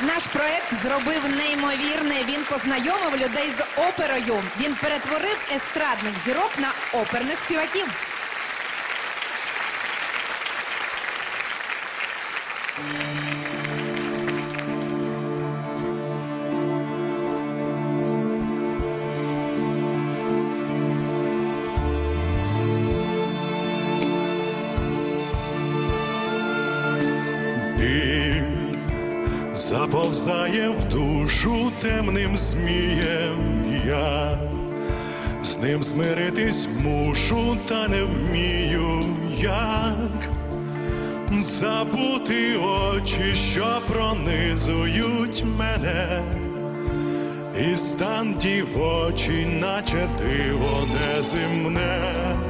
Наш проект зробив неймовірне. Він познайомив людей з оперою. Він перетворив естрадних зірок на оперних співаків. Заповзає в душу темним змієм я, з ним змиритись мушу, та не вмію як. Забути очі, що пронизують мене, і стан дівочий, наче диво неземне.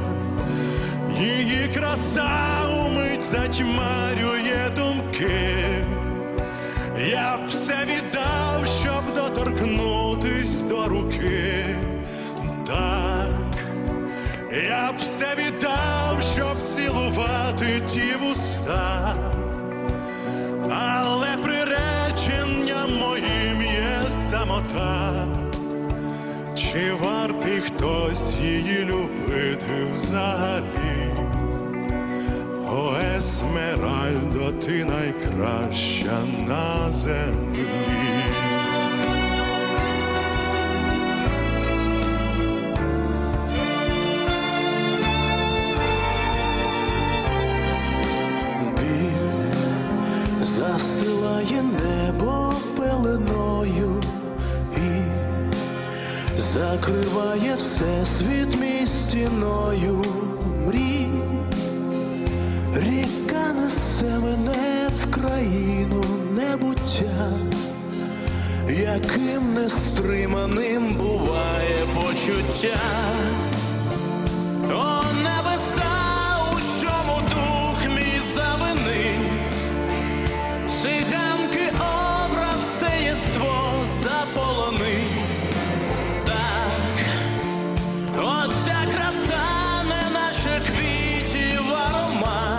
Її краса умить затьмарює думки. Я б все віддав, щоб доторкнутись до руки. Так, я б все віддав, щоб цілувати ті вуста. Але приреченням моїм є самота. Чи вартий хтось її любити взагалі? О, Есмеральдо, ти найкраща на землі. Біль застилає небо пеленою і закриває всесвіт мій стіною мрій. Ріка несе мене в країну небуття, яким нестриманим буває почуття. О, небеса, у чому дух мій завинив, циганки образ все єство заполонив. Так, оця краса, неначе квітів аромат.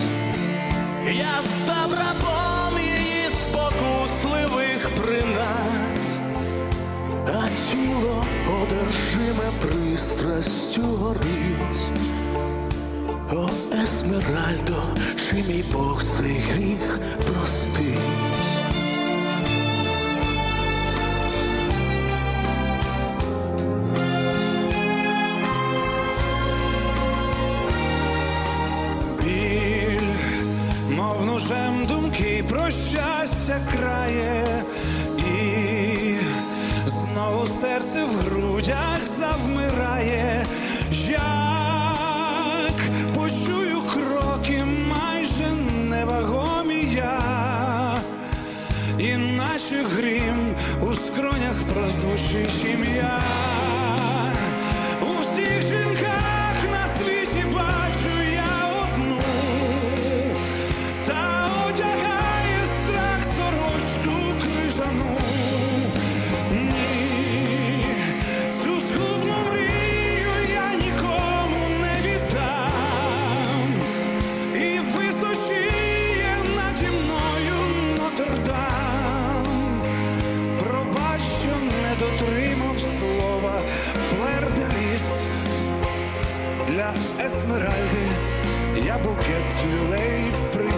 Я став рабом її спокусливих принад, а тіло одержиме пристрастю горить. О, Есмеральдо, чи мій Бог цей гріх простить? Мов ножем думки про щастя крає, і знову серце в грудях завмирає. Як почую кроки майже невагомі я, іначе грім у скронях прозвучить ім'я. У всіх жінках на світі бачу я одну, та одягає страх сорочку крижану. Ні, цю згубну мрію я нікому не віддам, і височіє наді мною Нотр-Дам. Пробач, що не дотримав слова флер-де-ліс. Для Есмеральди я букет люлей